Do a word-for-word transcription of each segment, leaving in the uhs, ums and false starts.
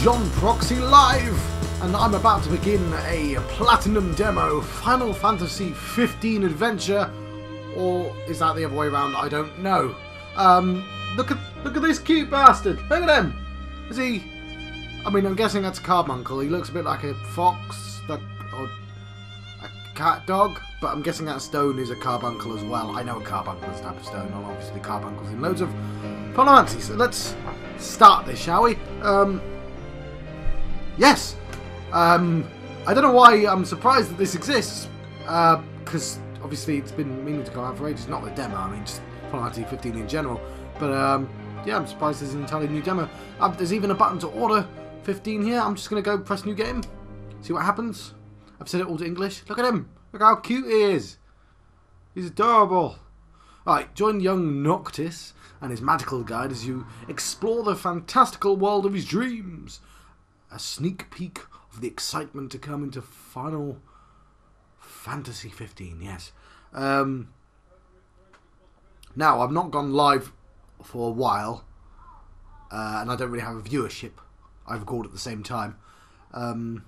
John Proxy Live, and I'm about to begin a platinum demo Final Fantasy fifteen adventure, or is that the other way around? I don't know. Um, look at look at this cute bastard. Look at him. Is he? I mean, I'm guessing that's a carbuncle. He looks a bit like a fox, like, or a cat dog, but I'm guessing that stone is a carbuncle as well. I know a carbuncle is a type of stone, and obviously carbuncles in loads of Final Fantasy. So let's start this, shall we? Um. Yes! Um, I don't know why I'm surprised that this exists, because uh, obviously it's been meaning to come out for ages, not the demo, I mean just Final Fantasy fifteen in general, but um, yeah, I'm surprised there's an entirely new demo. Um, there's even a button to order fifteen here. I'm just going to go press new game, see what happens. I've set it all to English. Look at him! Look how cute he is! He's adorable! Alright, join young Noctis and his magical guide as you explore the fantastical world of his dreams. A sneak peek of the excitement to come into Final Fantasy fifteen, yes. Um, now, I've not gone live for a while, uh, and I don't really have a viewership. I record at the same time. Um,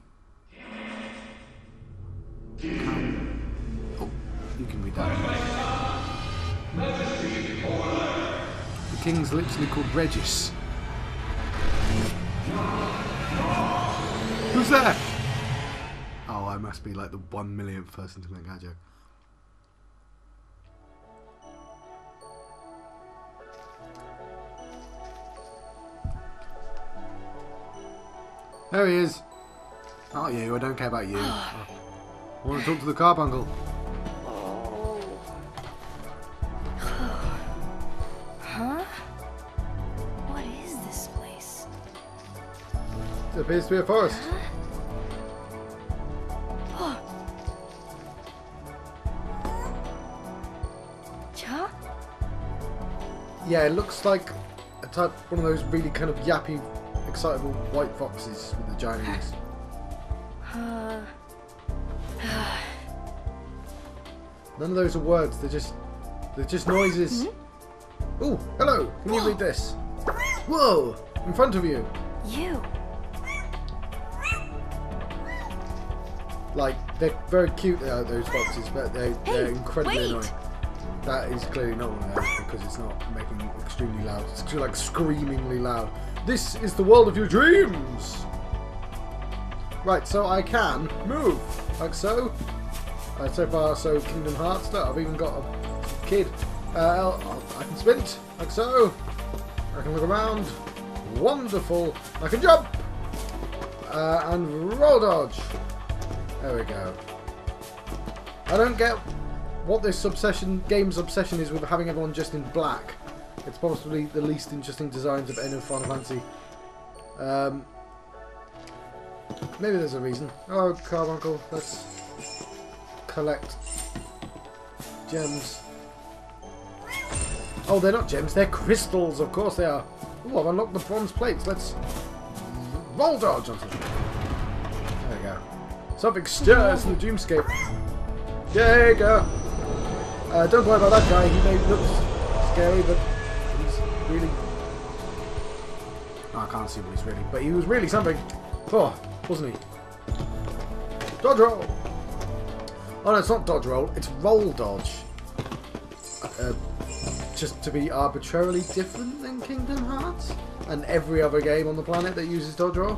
can, oh, you can read that. The king's literally called Regis. Who's there? Oh, I must be like the one millionth person to make that joke. There he is. Not you, I don't care about you. I want to talk to the carbuncle. Huh? What is this place? It appears to be a forest. Huh? Cha? Yeah, it looks like a type, one of those really kind of yappy, excitable white foxes with the giant ears. Uh. None of those are words. They're just, they're just noises. Hmm? Oh, hello. Can you read this? Whoa! In front of you. You. Like, they're very cute, uh, those foxes, but they're, they're Hey, incredibly wait. annoying. That is clearly not one of those because it's not making extremely loud. It's actually like screamingly loud. This is the world of your dreams! Right, so I can move, like so. Uh, so far, so Kingdom Hearts. Look, I've even got a kid. Uh, I can sprint, like so. I can look around. Wonderful. I can jump! Uh, and roll dodge. There we go. I don't get what this obsession, game's obsession is with having everyone just in black. It's possibly the least interesting designs of any Final Fantasy. Um, maybe there's a reason. Oh, carbuncle, let's collect gems. Oh, they're not gems, they're crystals, of course they are. Oh, I've unlocked the bronze plates. Let's roll dodge onto them. There we go. Something stirs in the dreamscape. There you go. Uh, don't worry about that guy. He may look scary, but he's really... Oh, I can't see what he's really... But he was really something. Oh, wasn't he? Dodge roll! Oh no, it's not dodge roll. It's roll dodge. Uh, just to be arbitrarily different than Kingdom Hearts and every other game on the planet that uses dodge roll.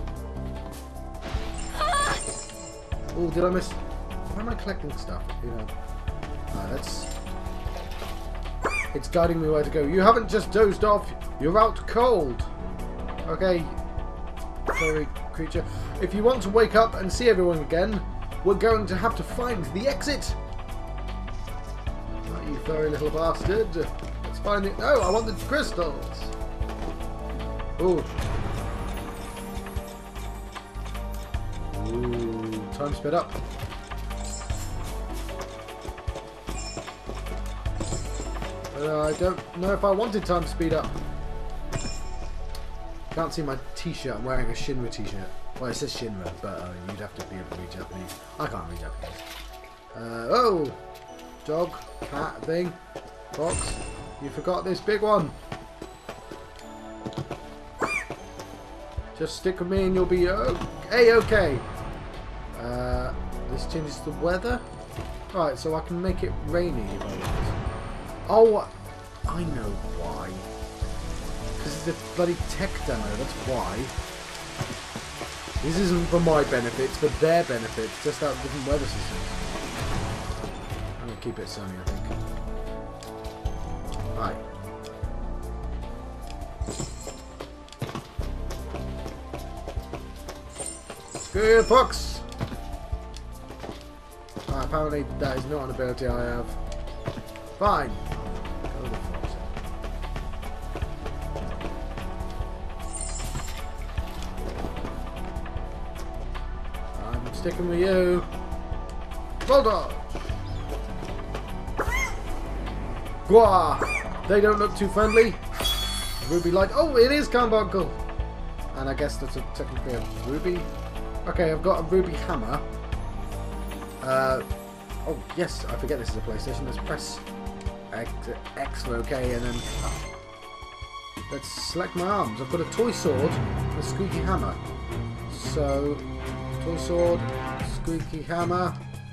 Oh, did I miss? Why am I collecting stuff? You know. Alright, that's... It's guiding me where to go. You haven't just dozed off. You're out cold. Okay. Furry creature. If you want to wake up and see everyone again, we're going to have to find the exit. Oh, you furry little bastard. Let's find it. No, I want the crystals. Ooh. Ooh. Time sped up. Uh, I don't know if I wanted time to speed up. Can't see my t-shirt. I'm wearing a Shinra t-shirt. Well, it says Shinra, but uh, you'd have to be able to read Japanese. I can't read Japanese. Uh, oh! Dog, cat thing, fox. You forgot this big one. Just stick with me and you'll be A-okay. Uh, this changes the weather. Right, so I can make it rainy if I want. Oh, I know why. Because it's a bloody tech demo, that's why. This isn't for my benefit, it's for their benefit. Just out different weather systems. I'm going to keep it sunny, I think. Right. Good fox! Ah, apparently that is not an ability I have. Fine. Go the fox. I'm sticking with you. Bulldog! Gwah! They don't look too friendly. Ruby light. Oh, it is Carbuncle! And I guess that's a, technically a ruby. Okay, I've got a ruby hammer. Uh, oh, yes, I forget this is a PlayStation. Let's press X, X for OK, and then let's select my arms. I've got a toy sword and a squeaky hammer. So, toy sword, squeaky hammer.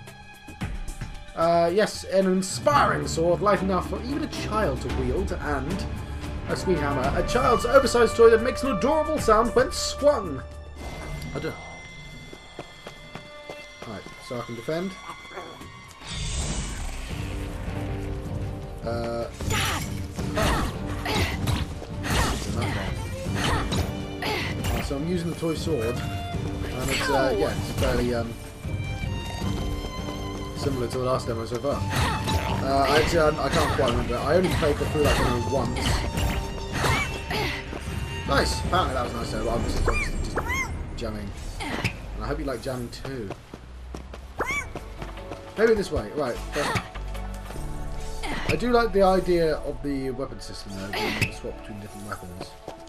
Uh, yes, an inspiring sword, light enough for even a child to wield, and a squeaky hammer. A child's oversized toy that makes an adorable sound when swung. I don't. Right, so I can defend. Uh, right, so I'm using the toy sword, and it's uh, yeah, it's fairly um, similar to the last demo so far. Uh, actually, I, I can't quite remember. I only played the through that demo once. Nice. Apparently that was nice though. I was just, obviously just jamming, and I hope you like jamming too. Maybe this way. Right. Perfect. I do like the idea of the weapon system though, being able to swap between different weapons.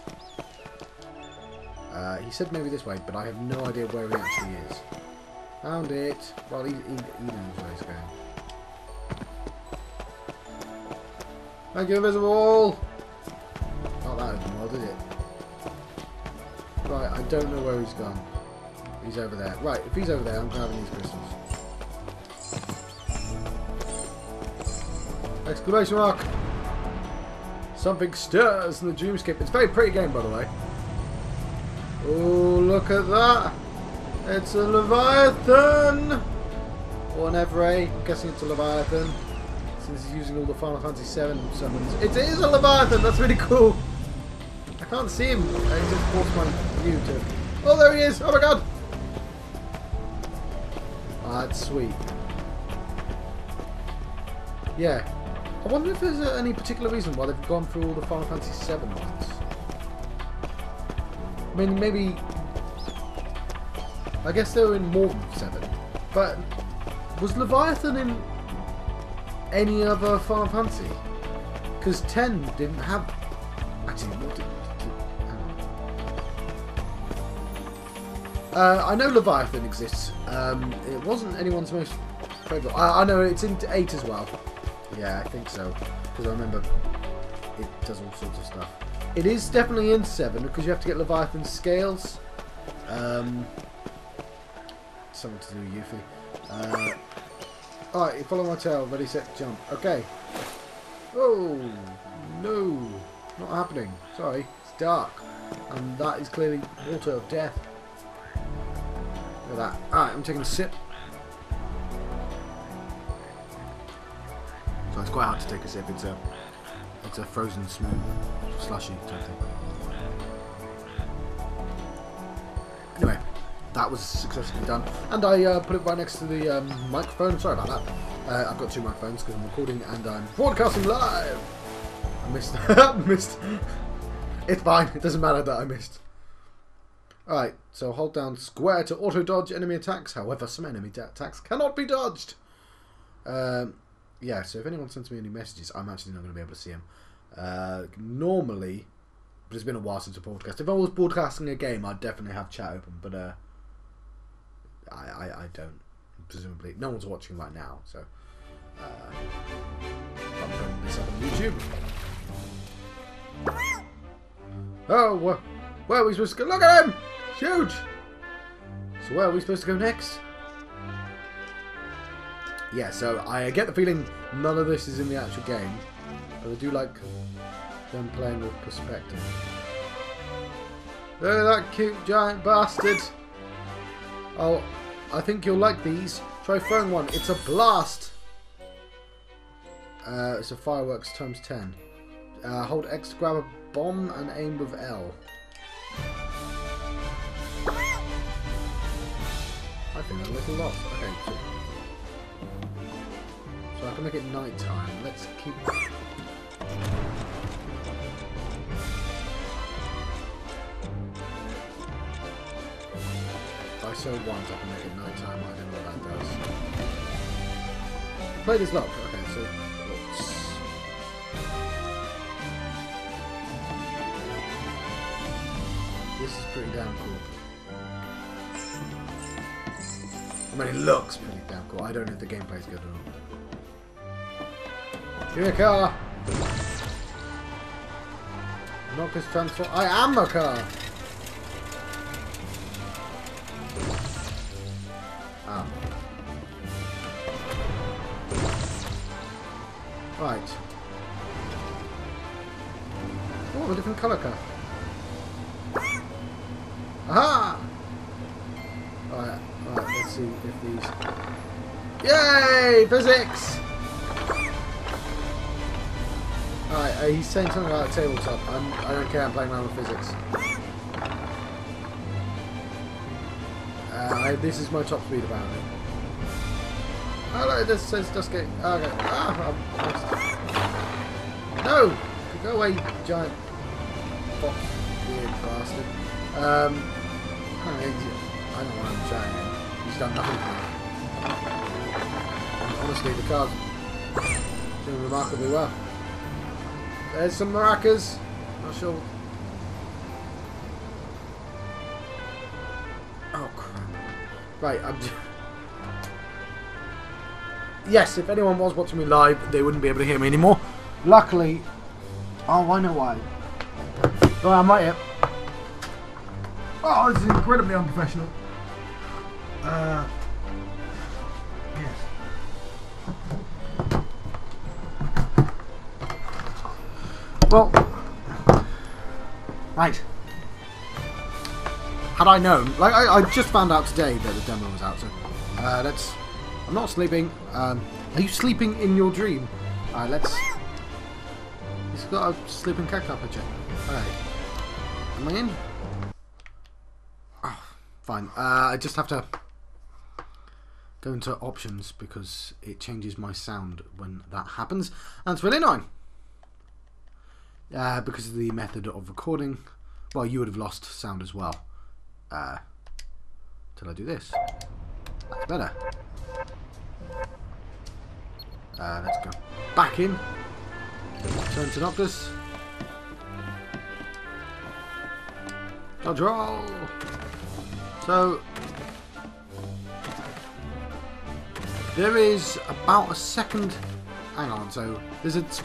Uh, he said maybe this way, but I have no idea where he actually is. Found it. Well, he, he, he knows where he's going. Thank you, Invisible! Not that open well, did it? Right, I don't know where he's gone. He's over there. Right, if he's over there, I'm grabbing these crystals. Exclamation mark! Something stirs in the dreamscape. It's a very pretty game, by the way. Oh, look at that! It's a Leviathan! Or an Evray. I'm guessing it's a Leviathan. Since he's using all the Final Fantasy seven summons. It is a Leviathan! That's really cool! I can't see him. I just forced my view to... Oh, there he is! Oh my god! Ah, that's sweet. Yeah. I wonder if there's uh, any particular reason why they've gone through all the Final Fantasy seven ones. I mean, maybe... I guess they were in more than seven. But was Leviathan in any other Final Fantasy? Because ten didn't have... Actually, what did... did uh, I know Leviathan exists. Um, it wasn't anyone's most favourite. I, I know it's in eight as well. Yeah, I think so. Because I remember it does all sorts of stuff. It is definitely in seven because you have to get Leviathan's scales. Um, something to do with Yuffie. Uh, Alright, you follow my tail. Ready, set, jump. Okay. Oh, no. Not happening. Sorry. It's dark. And that is clearly water of death. Look at that. Alright, I'm taking a sip. So it's quite hard to take a sip. It's a, it's a frozen, smooth, slushy type thing. Anyway, that was successfully done, and I uh, put it right next to the um, microphone. Sorry about that. Uh, I've got two microphones because I'm recording and I'm broadcasting live. I missed. missed. It's fine. It doesn't matter that I missed. All right. So hold down square to auto dodge enemy attacks. However, some enemy attacks cannot be dodged. Um. Yeah, so if anyone sends me any messages, I'm actually not going to be able to see them. Uh, normally, but it's been a while since I broadcast. If I was broadcasting a game, I'd definitely have chat open, but uh, I, I, I don't. Presumably, no one's watching right now, so uh, I'm putting this up on YouTube. Oh, where, where are we supposed to go? Look at him! Shoot! So where are we supposed to go next? Yeah, so I get the feeling none of this is in the actual game, but I do like them playing with perspective. Look at that cute giant bastard! Oh, I think you'll like these. Try throwing one. It's a blast! Uh, it's a fireworks times ten. Uh, hold X to grab a bomb and aim with L. I think I'm a little lost. Okay, so, so I can make it night time. Let's keep. If I so want, I can make it night time. I don't know what that does. Play this lock. Okay, so. Oops. This is pretty damn cool. I mean, it looks pretty damn cool. I don't know if the gameplay's good or not. Give me a car! Not this transform. I am a car! Ah. Right. Oh, a different colour car. Aha! Alright, alright, let's see if these... Yay! Physics! Alright, uh, he's saying something about a tabletop. I'm, I don't care, I'm playing around with physics. Uh, I, this is my top speed apparently. Oh look, this says Dusky. Okay. Ah, I'm, no! Go away, giant fox, weird bastard. Um, I don't know why I'm shouting him. He's done nothing for me. And honestly, the car's doing remarkably well. There's some maracas. Not sure. Oh crap! Right, I'm. Yes, if anyone was watching me live, they wouldn't be able to hear me anymore. Luckily, oh, I know why. Oh, I'm right here. Oh, this is incredibly unprofessional. Uh, yes. Well, right. Had I known, like I, I just found out today that the demo was out, so uh, let's. I'm not sleeping. Um, are you sleeping in your dream? Alright, let's. He's got a sleeping cactus picture. Alright. Am I in? Oh, fine. Uh, I just have to go into options because it changes my sound when that happens. And it's really annoying. Uh, because of the method of recording. Well, you would have lost sound as well. Uh, till I do this. That's better. Uh, let's go back in. Turn to Noctis. Dodge roll. So there is about a second. Hang on. So there's a t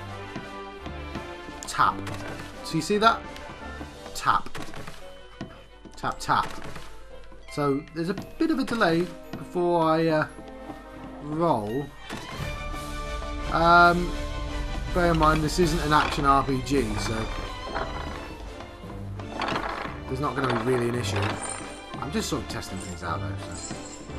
tap. So you see that? Tap. Tap tap. So there's a bit of a delay before I uh, roll. Um, bear in mind this isn't an action R P G, so there's not going to be really an issue. I'm just sort of testing things out though. So.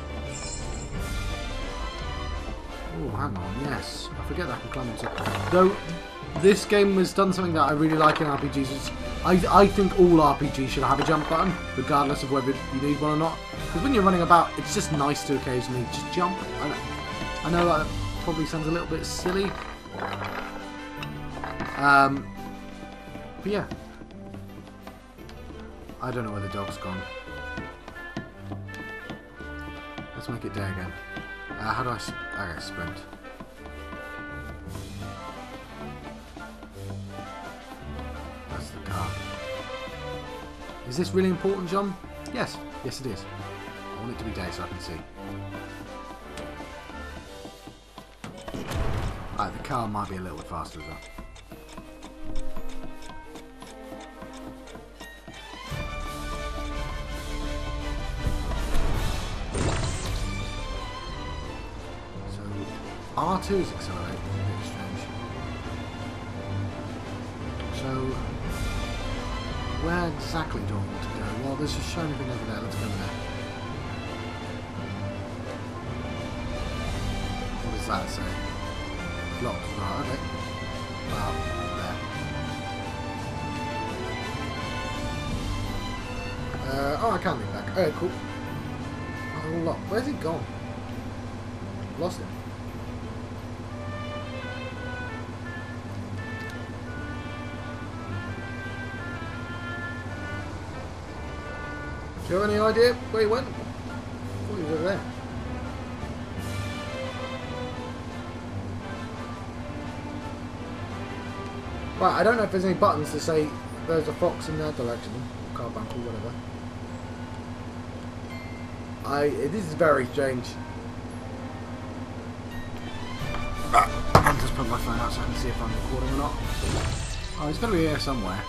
Oh, hang on, yes. I forget that I can climb into. Though this game has done something that I really like in R P Gs. Is I I think all R P Gs should have a jump button, regardless of whether you need one or not. Because when you're running about, it's just nice to occasionally just jump. I, I know that probably sounds a little bit silly. Um, but yeah. I don't know where the dog's gone. Let's make it day again. Uh, how do I... Sp okay, sprint. That's the car. Is this really important, John? Yes. Yes, it is. I want it to be day so I can see. Alright, the car might be a little bit faster as well. R two is accelerated. It's a bit strange. So, where exactly do I want to go? Well, there's a shiny thing over there. Let's go there. What does that say? Locked. Right, okay. Wow, there. Uh, oh, I can't leave back. Okay, cool. Oh, lock. Where's he gone? Lost him. Do you have any idea where he went? I thought he was over there. Right, I don't know if there's any buttons to say there's a fox in that direction, or carbuncle, whatever. I. This is very strange. I'll just put my phone out so I can see if I'm recording or not. Oh, it's going to be here somewhere.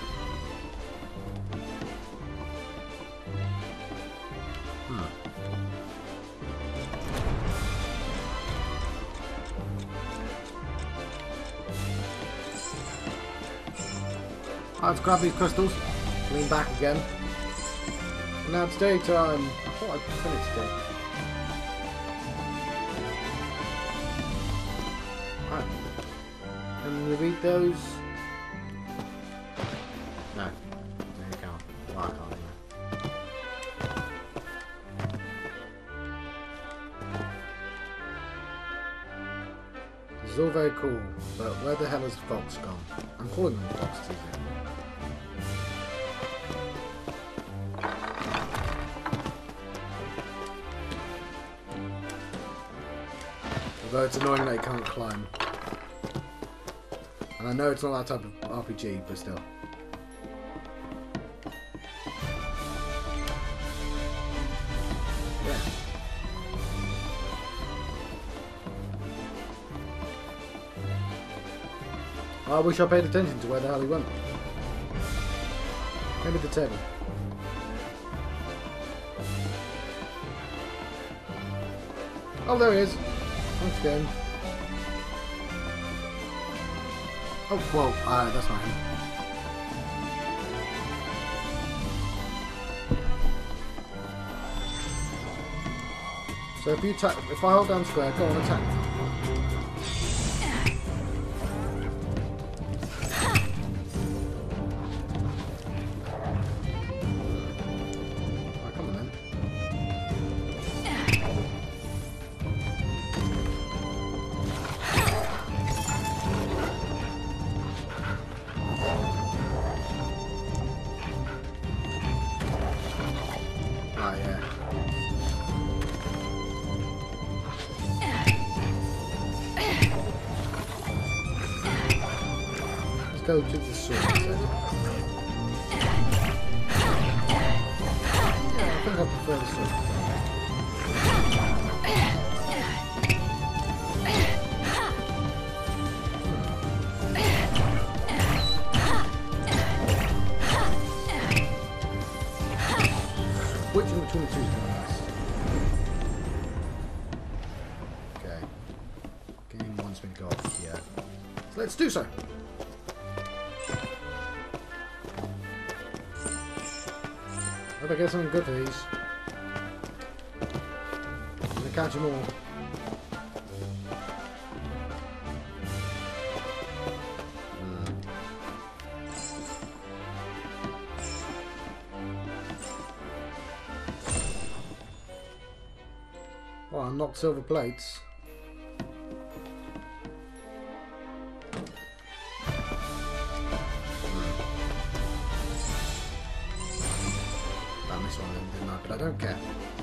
Hmm. Let's grab these crystals, lean back again. And now it's daytime. I thought I'd finished it. Right. Can you read those? No. No, you can't. Well, I can't anyway. This is all very cool, but where the hell has the fox gone? I'm calling them foxes again. Although it's annoying that you can't climb. And I know it's not that type of R P G, but still. Yeah. I wish I paid attention to where the hell he went. Maybe the table. Oh, there he is. Thanks again. Oh, well, uh, that's not him. So if you attack, if I hold down square, go on, attack. Right, come on then. Ah, yeah. Let's go to the sword instead. Yeah, I think I prefer the sword. Switching between the two is kind of nice. Okay. Game wants me to go off here. So let's do so. Hope I get something good for these. I'm gonna catch them all. Oh, unlocked silver plates. I missed one of them, didn't I? But I don't care.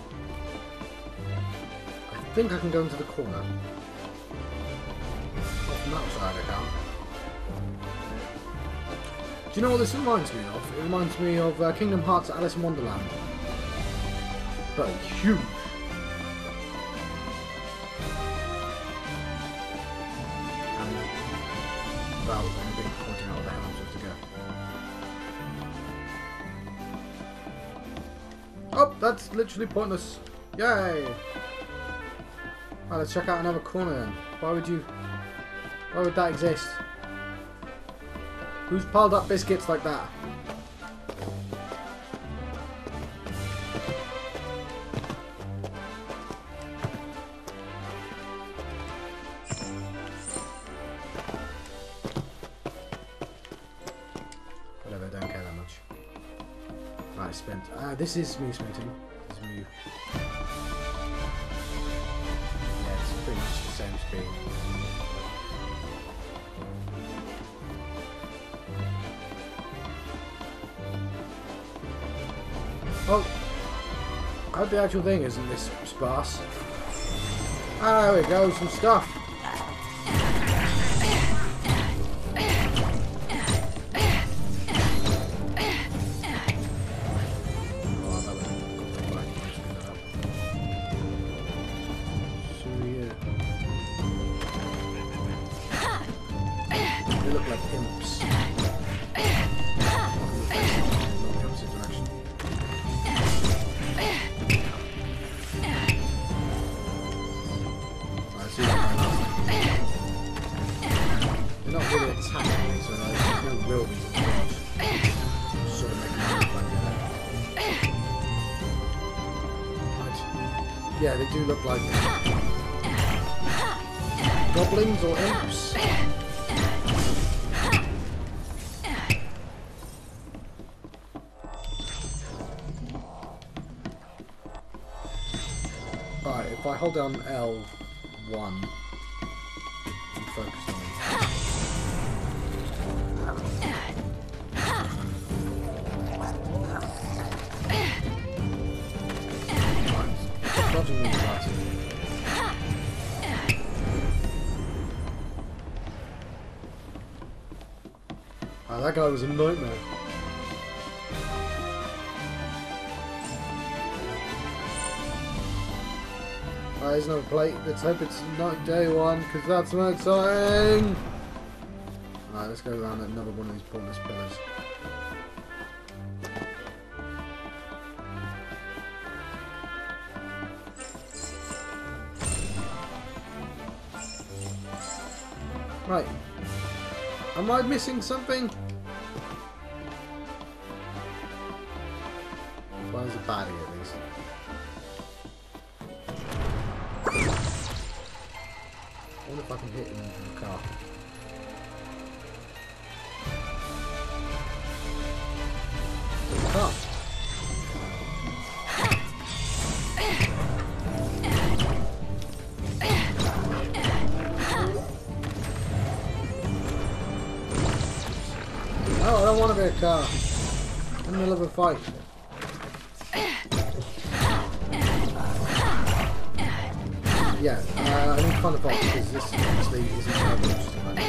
I think I can go into the corner. Off from that side I can. Do you know what this reminds me of? It reminds me of uh, Kingdom Hearts Alice in Wonderland. But huge. Well, anybody pointing out where the hell I'm supposed to go. Oh, that's literally pointless. Yay! Right, let's check out another corner then. Why would you... Why would that exist? Who's piled up biscuits like that? Whatever, I don't care that much. Right, spent. Ah, this is me sprinting. This is me. Yeah, it's pretty much the same speed. Oh, I hope the actual thing isn't this sparse. Ah, there we go, some stuff. They look like imps. They're not really attacking me, so like, there's no real reason to dodge. Sort of making me look like that. Yeah, they do look like goblins or imps. Right, if I hold down L one and focus on it. Right, dodging these guys. Ah, that guy was a nightmare. Alright, there's another plate. Let's hope it's not day one, because that's more exciting! Alright, let's go around another one of these pointless pillars. Right. Am I missing something? Well, there's a baddie at least. I wonder if I can hit him in the car. Car. Oh, I don't want to be a car. I'm in the middle of a fight. Yeah, uh, I need to find a box because this obviously isn't very interesting right now.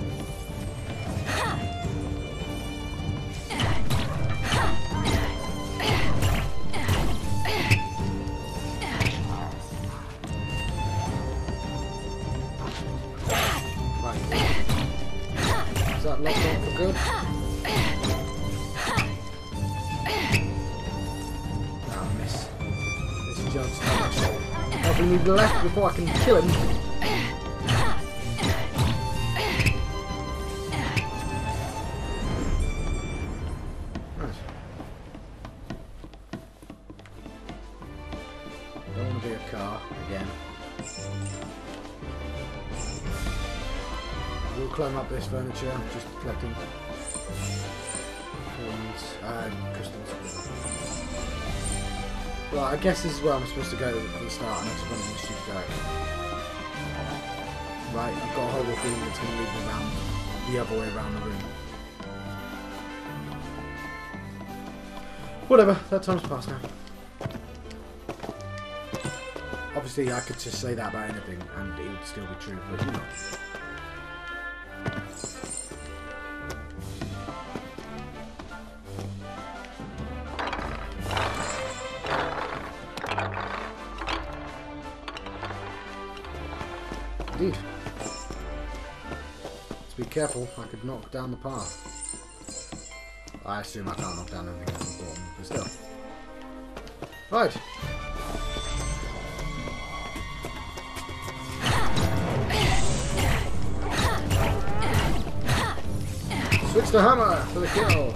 Right. Is that locked on for good? Ah, miss. This jumps too much. Helping me left before I can kill him. Right. Don't want to be a car again. We'll climb up this furniture, just collecting coins, uh, crystals. Right, I guess this is where I'm supposed to go at the start, and I just went in the stupid direction. Right, I've got a horrible feeling it's going to lead me around the other way around the room. Whatever, that time's passed now. Obviously, I could just say that about anything, and it would still be true, but you know. Indeed. Let's be careful, I could knock down the path. I assume I can't knock down anything that's important, but still. Right. Switch the hammer for the kill.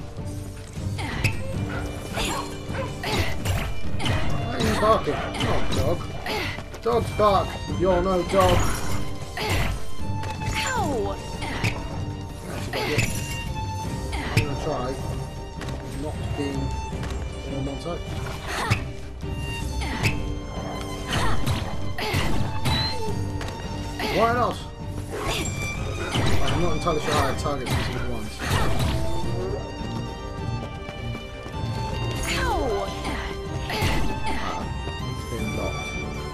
Why are you barking? Oh, dog. Dogs bark. You're no dog. Ow! I'm gonna try not being on one side. Why not? I'm not entirely sure how I target specific ones. Ow! It's been locked.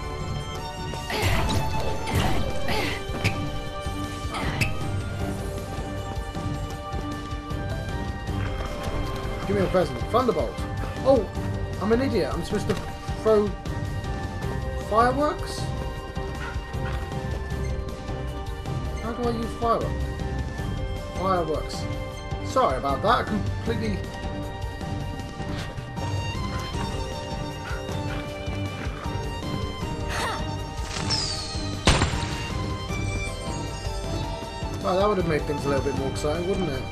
Give me a present. Thunderbolt. Oh, I'm an idiot. I'm supposed to throw fireworks? How do I use fireworks? Fireworks. Sorry about that. I completely... Well, that would have made things a little bit more exciting, wouldn't it?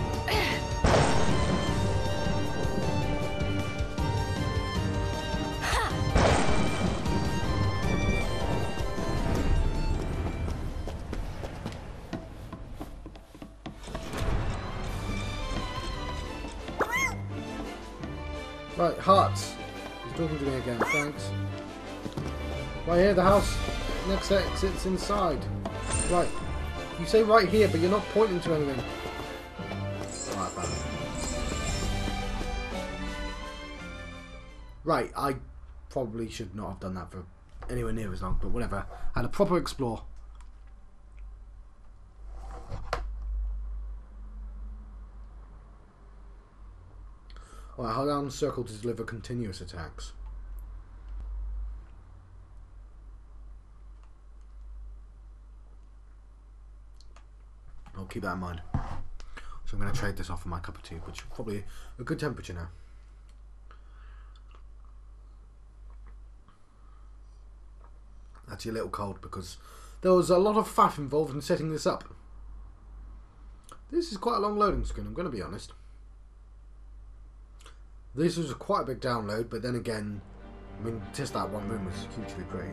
Right, hearts. He's talking to me again, thanks. Right here, the house. Next exit's inside. Right. You say right here, but you're not pointing to anything. Right, bad. Right, I probably should not have done that for anywhere near as long, but whatever. I had a proper explore. Alright, hold down circle to deliver continuous attacks. I'll keep that in mind. So I'm going to trade this off for my cup of tea, which is probably a good temperature now. Actually a little cold because there was a lot of faff involved in setting this up. This is quite a long loading screen, I'm going to be honest. This was quite a big download, but then again, I mean, just that one room was hugely pretty.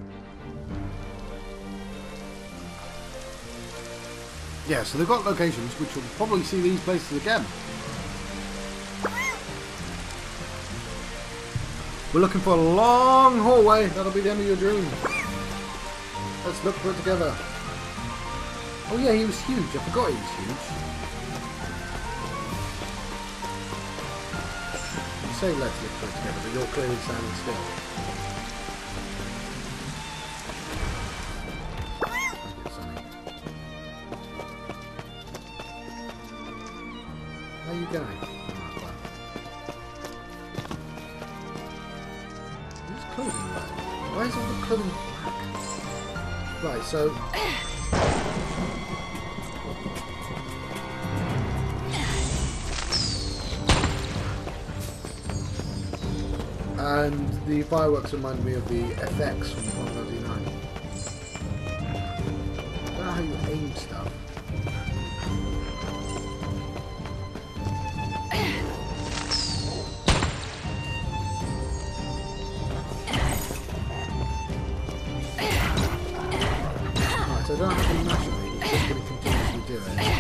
Yeah, so they've got locations which will probably see these places again. We're looking for a long hallway. That'll be the end of your dream. Let's look for it together. Oh yeah, he was huge. I forgot he was huge. You say let's look for it together, but you're clearly standing still. How are you going? Who's clothing black? Why is all the clothing black? Right, so... And the fireworks remind me of the F X from Final Fantasy nine. I don't know how you aim stuff. Right, so I don't have to mash it, it's just going to continuously do it.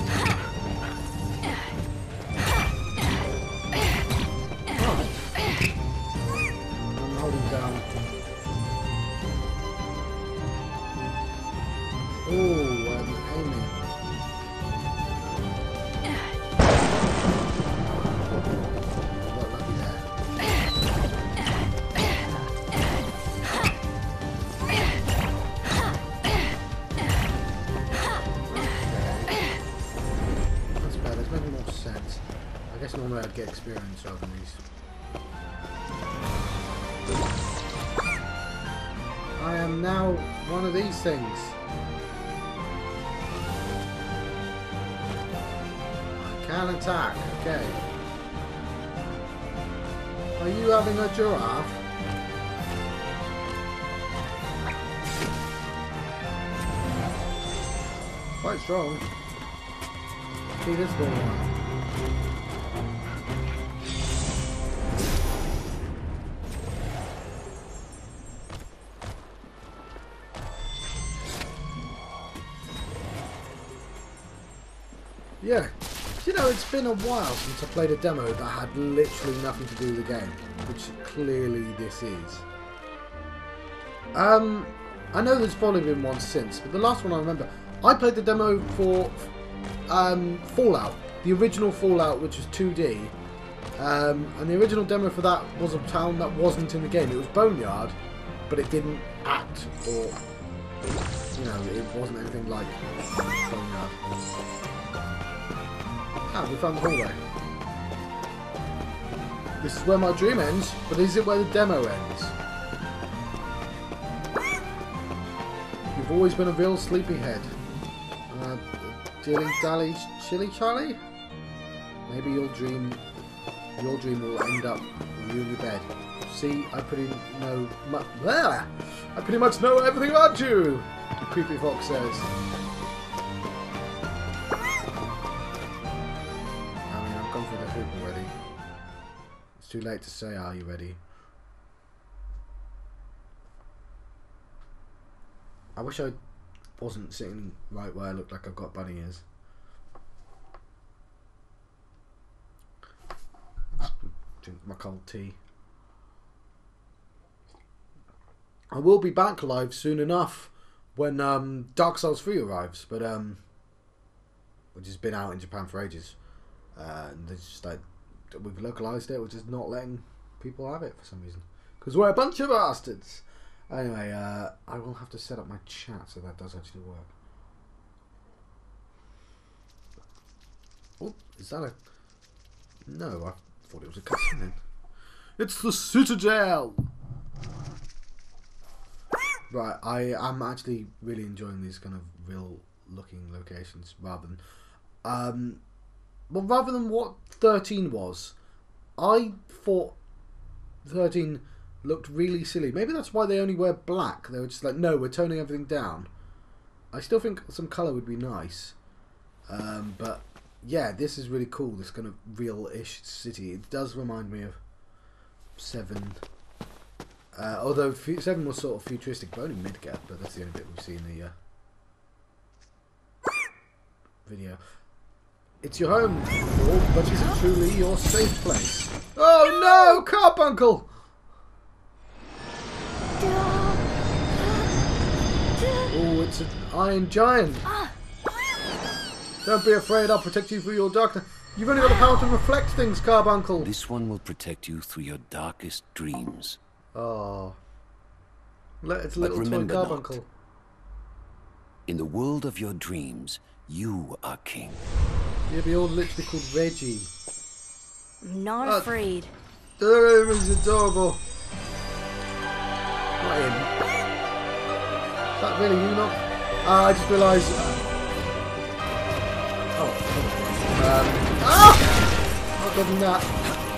Normally I'd get experience rather than these. I am now one of these things. I can attack, okay. Are you having a giraffe? Quite strong. See, this one. Yeah, you know, it's been a while since I played a demo that had literally nothing to do with the game, which clearly this is. Um, I know there's probably been one since, but the last one I remember, I played the demo for um, Fallout, the original Fallout, which was two D, um, and the original demo for that was a town that wasn't in the game. It was Boneyard, but it didn't act, or, you know, it wasn't anything like Boneyard. Ah, we found the hallway. This is where my dream ends, but is it where the demo ends? You've always been a real sleepyhead. Uh, dilly dally chilly Charlie? Maybe your dream your dream will end up with you in your bed. See, I pretty know mu I pretty much know everything about you, the creepy fox says. It's too late to say, are you ready? I wish I wasn't sitting right where I look like I've got bunny ears. Drink my cold tea. I will be back live soon enough when um, Dark Souls three arrives, but um, which has been out in Japan for ages, uh, and it's just like, we've localized it, we're just not letting people have it for some reason. Because we're a bunch of bastards! Anyway, uh, I will have to set up my chat so that does actually work. Oh, is that a... No, I thought it was a cutscene then. It's the Citadel! Right, I am actually really enjoying these kind of real looking locations rather than... Um, well, rather than what thirteen was, I thought thirteen looked really silly. Maybe that's why they only wear black. They were just like, no, we're toning everything down. I still think some colour would be nice. Um, but, yeah, this is really cool, this kind of real-ish city. It does remind me of seven. Uh, although seven was sort of futuristic, but only Midgar, but that's the only bit we see in the uh, video. It's your home, but is it truly your safe place? Oh no, Carbuncle! Oh, it's an iron giant. Don't be afraid, I'll protect you through your darkness. You've only got the power to reflect things, Carbuncle. This one will protect you through your darkest dreams. Oh. It's a little toy Carbuncle. Not. In the world of your dreams, you are king. Yeah, but you're literally called Reggie. Not uh, afraid. He's adorable. Not him. Is that really you not? Ah, I just realised. Oh. Um. Ah! Not good than that.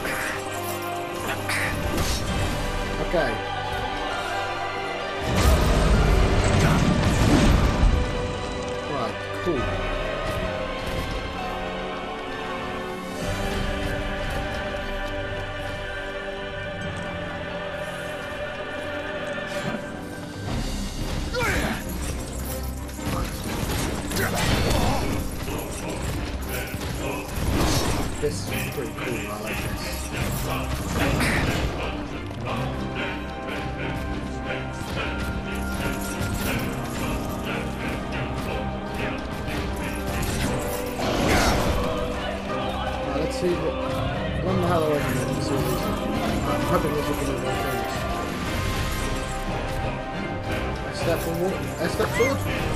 Okay. Right, cool. This is pretty cool, I like this. Right, let's see what... One Halloween, let's see what these are. I'm hoping this will be more things. I step forward. I step forward.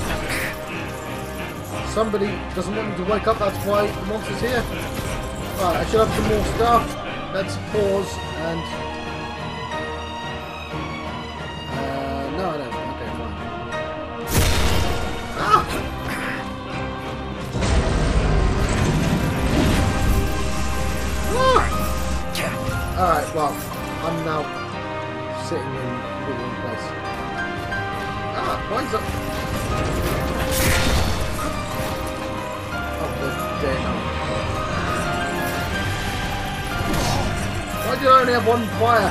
Somebody doesn't want me to wake up, that's why the monster's here. Right, I should have some more stuff. Let's pause and... Uh, no, I don't. Okay, fine. Ah! Ah! Alright, well, I'm now sitting in the wrong place. Ah, why is that? Oh, they're dead now. have one fire.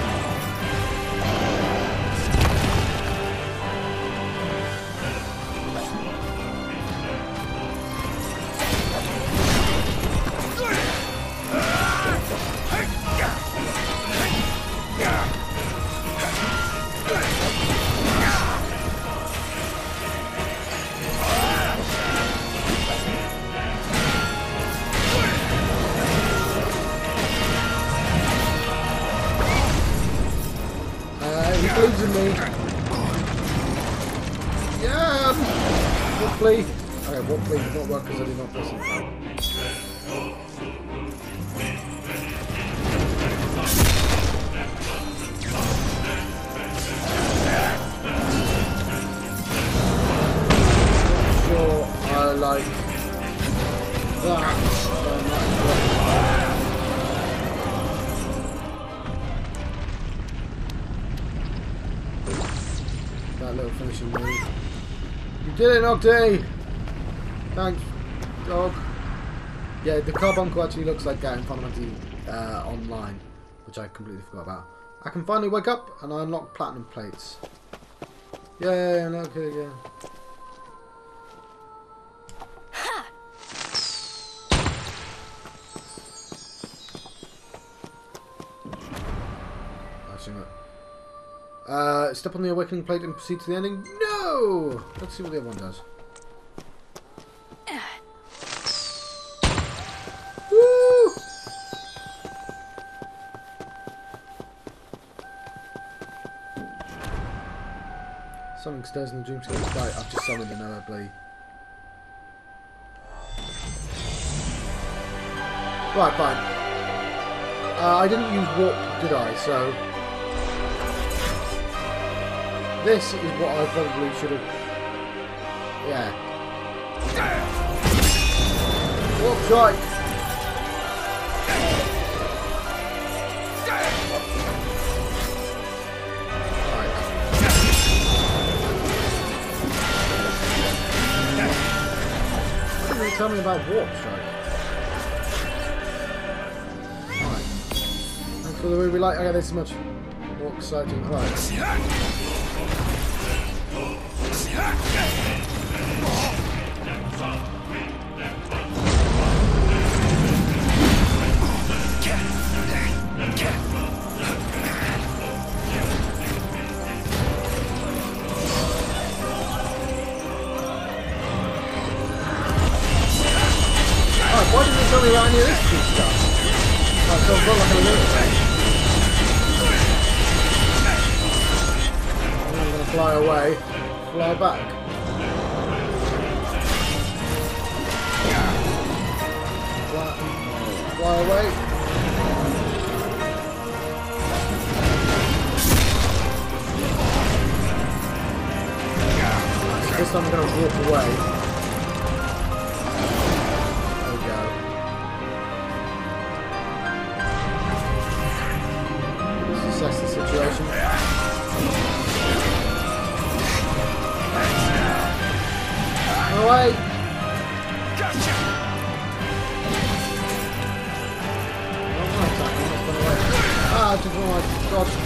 Losing me. Yeah. Hopefully. Okay, hopefully it did not work because I did not press it. Sure, I like that. Little finishing move. You did it, Nocti! Thanks, dog. Yeah, the carbuncle actually looks like that in Final Fantasy uh, Online, which I completely forgot about. I can finally wake up and I unlock platinum plates. Yay, unlock it again. Uh, step on the awakening plate and proceed to the ending. No! Let's see what the other one does. Woo! Something stirs in the dreamscape. Right, I've just summoned another bloody. Right, fine. Uh, I didn't use warp, did I? So. This is what I probably should have... Yeah. Warp strike! Right. What did you tell me about warp strike? Right. Thanks for the movie light. Okay, this is much more exciting. Right. Why didn't you tell me about any of this cool stuff? Like, so I've got like a lunatic. I'm going to fly away, fly back. Fly, fly away. So this time I'm going to walk away. Assess the situation. Away! Gotcha! Ah, I just want to dodge.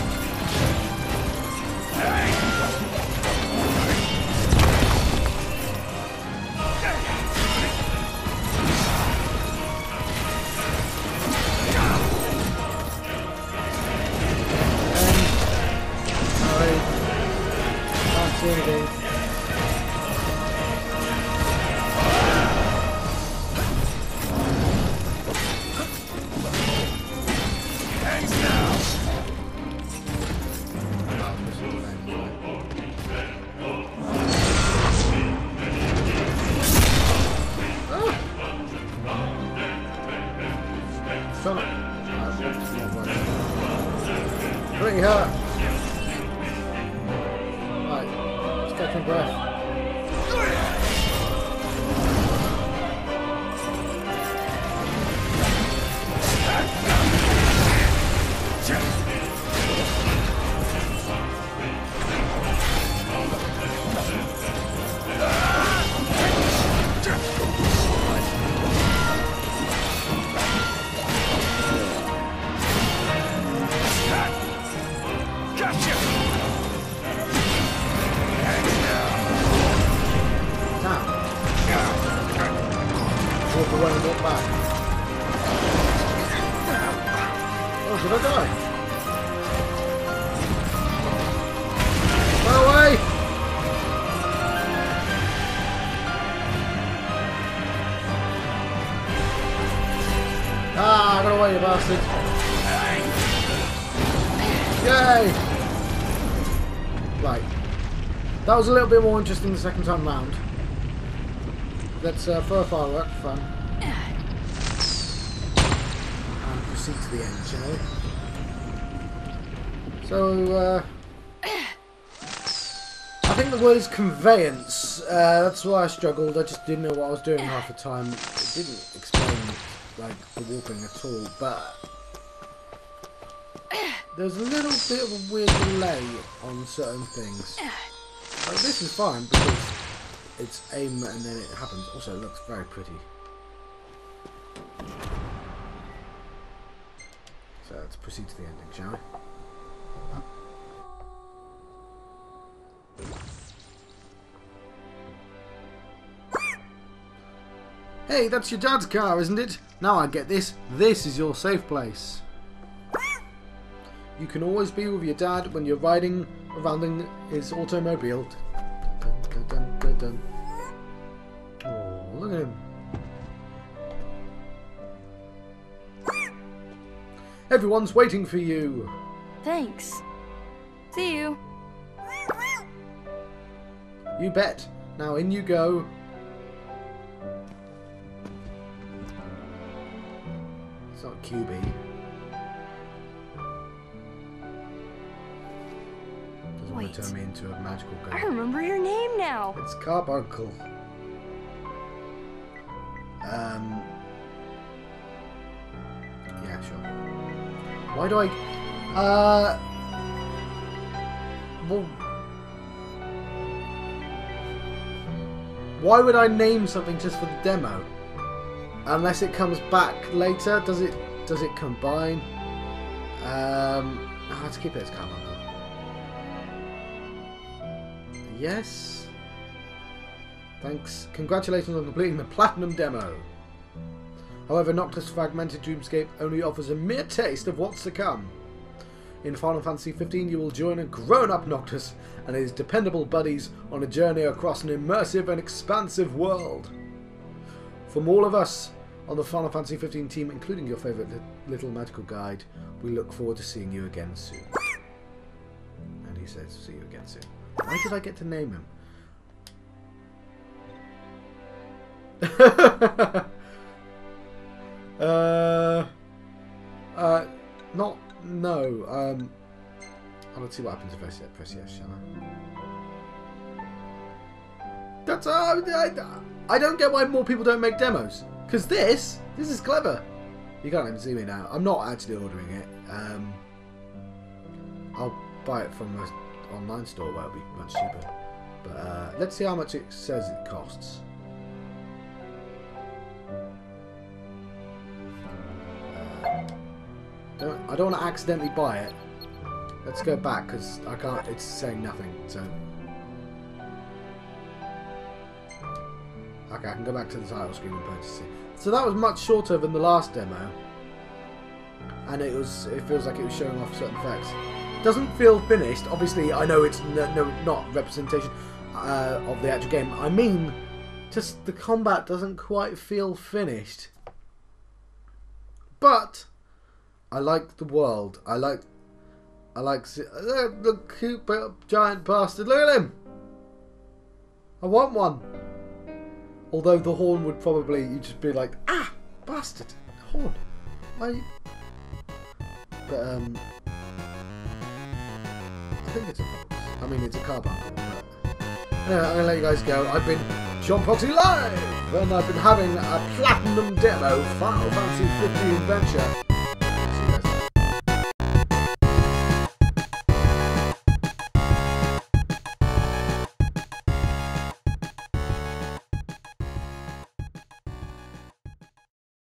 Pretty hurt. Right, let's catch my breath. walk away and walk back. Oh, did I die? Go away! Ah, go away, you bastard! Yay! Right. That was a little bit more interesting the second time round. Let's uh, throw a firework for fun. And proceed to the end, shall we? So, uh... I think the word is conveyance. Uh, that's why I struggled. I just didn't know what I was doing half the time. It didn't explain, like, the walking at all, but... There's a little bit of a weird delay on certain things. Like, this is fine because it's aim and then it happens. Also, it looks very pretty. So let's proceed to the ending, shall we? Hey, that's your dad's car, isn't it? Now I get this. This is your safe place. You can always be with your dad when you're riding around in his automobile. Dun, dun, dun, dun, dun. Oh, look at him. Everyone's waiting for you. Thanks. See you. You bet. Now in you go. It's not Q B. Doesn't want to turn me into a magical guy. I remember your name now. It's Carbuncle. Um. Yeah, sure. Why do I? Uh. Well. Why would I name something just for the demo? Unless it comes back later, does it? Does it combine? Um, oh, let's keep it as Carbuncle. Yes. Thanks. Congratulations on completing the Platinum demo. However, Noctis' fragmented dreamscape only offers a mere taste of what's to come. In Final Fantasy fifteen, you will join a grown-up Noctis and his dependable buddies on a journey across an immersive and expansive world. From all of us on the Final Fantasy fifteen team, including your favourite li little magical guide, we look forward to seeing you again soon. And he says, see you again soon. Why did I get to name him? uh, uh, not, no. Um, oh, let's see what happens if I say press yes, shall I? That's, uh, I, I don't get why more people don't make demos. Because this, this is clever. You can't even see me now. I'm not actually ordering it. Um, I'll buy it from an online store where it'll be much cheaper. But uh, let's see how much it says it costs. Uh, don't, I don't want to accidentally buy it. Let's go back because I can't. It's saying nothing. So okay, I can go back to the title screen and purchase it. So that was much shorter than the last demo, and it was. It feels like it was showing off certain effects. Doesn't feel finished. Obviously, I know it's no, no not representation uh, of the actual game. I mean, just the combat doesn't quite feel finished. But I like the world. I like. I like uh, the cute giant bastard. Look at him. I want one. Although the horn would probably, you'd just be like, ah, bastard, horn. Why? But, um, I think it's a fox. I mean, it's a carbuncle. But anyway, I'm going to let you guys go. I've been John Proxy Live, and I've been having a Platinum demo, Final Fantasy fifteen Adventure.